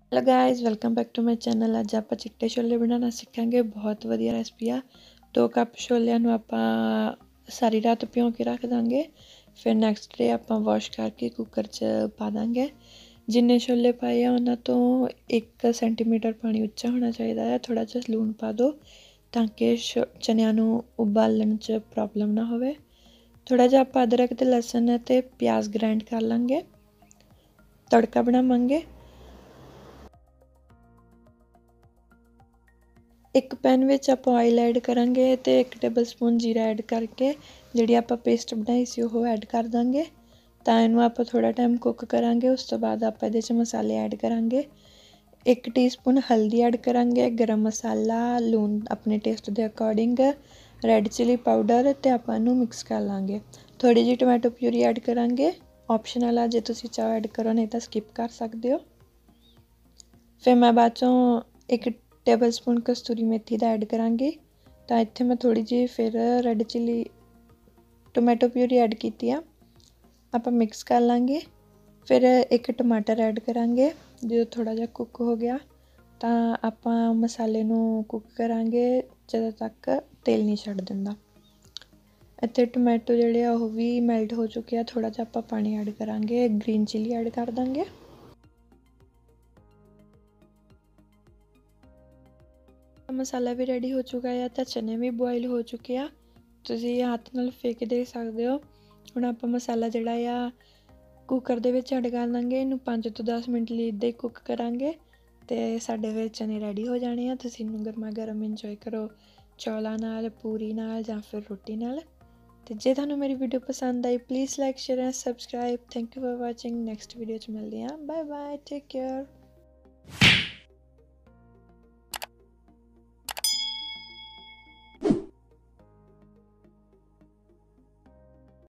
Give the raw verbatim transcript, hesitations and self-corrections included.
Hello guys, welcome back to my channel. अज आप चिट्टे छोले बनाना सीखेंगे। बहुत वधिया रेसिपी आ। दो कप छोलियां नूं आपां सारी रात भिओ के रख देंगे। फिर नैक्सट डे आपां वॉश करके कुकर च पा देंगे। जिन्ने छोले पाए उन्हां तो एक सेंटीमीटर पानी उच्चा होना चाहिए है। थोड़ा जिहा लूण पा दो ताकि चनियां नूं उबालण च प्रॉब्लम ना होवे। थोड़ा जिहा आपां अदरक ते लसन ते प्याज ग्राइंड कर लांगे। तड़का बनावांगे। एक पैन में आप ऑयल ऐड करांगे तो एक टेबल स्पून जीरा ऐड करके जी आप पेस्ट बनाई सी वो ऐड कर देंगे। तो इनू आप थोड़ा टाइम कुक करांगे। उस तो बाद आप ये मसाले ऐड करांगे। एक टीस्पून हल्दी ऐड करांगे, गरम मसाला, लूण अपने टेस्ट के अकॉर्डिंग, रैड चिली पाउडर तो आप मिक्स कर लाँगे। थोड़ी जी टमाटो प्यूरी ऐड करांगे। ऑप्शनल आ, जे तुसीं चाहो ऐड करो, नहीं तो स्किप कर सकते हो। फिर मैं बाद चों एक टेबल स्पून कस्तूरी मेथी का ऐड करांगी। तो इत्थे मैं थोड़ी जी फिर red chilli tomato puree add की आ। आप मिक्स कर लाँगे। फिर एक टमाटर ऐड करांगे। जो थोड़ा जिहा कुक हो गया तो आप मसाले नूं कुक करांगे जदों तक तेल नहीं छड्ड दिंदा। इत्थे टोमैटो जिहड़े आ ओह भी मैल्ट हो चुके हैं। थोड़ा जिहा आप पानी ऐड करांगे। ग्रीन चिली ऐड कर देंगे। मसाला भी रेडी हो चुका है तो चने भी बॉयल हो चुके हैं। तुसीं हत्थ नाल फेक दे सकते हो। हुण आपां मसाला जिहड़ा आ कुकर दे विच ऐड कर लांगे। इनू पाँच तो दस मिनट लई इदां ही कुक करांगे ते साडे फिर चने रेडी हो जाने आ। तुसीं इनू गर्मा गर्म इंजॉय करो चौलां नाल, पूरी नाल जां फिर रोटी नाल। ते जे तुहानूं मेरी वीडियो पसंद आई please like share and subscribe. Thank you for watching. Next video च मिलदे आं। Bye bye, take care.